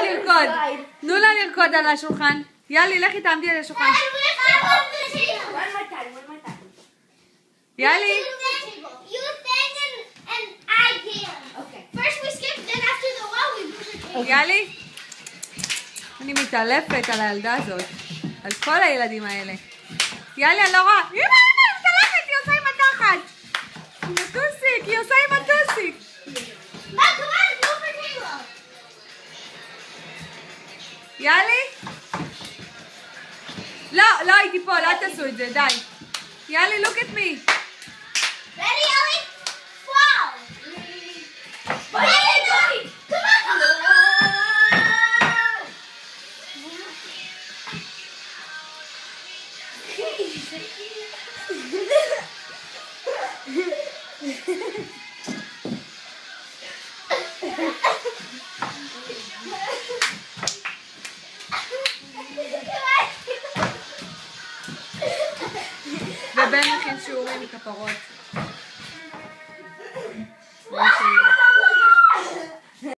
לרקוד. תנו לה לרקוד על השולחן. יאלי, לכי תעמדי על השולחן. יאלי. יאלי. אני מתעלפת על הילדה הזאת. על כל הילדים האלה. יאלי, אני לא רואה. אמא, היא מתעלפת, היא עושה עם התחת. עם הטוסיק, היא עושה עם הטוסיק. יאלי? לא, לא, היא תיפול, אל תעשו את זה, די. יאלי, look at me. Ready, Ellie? Fall! Ready, Ellie? Come on! ובן מכין שיעורים מכפרות.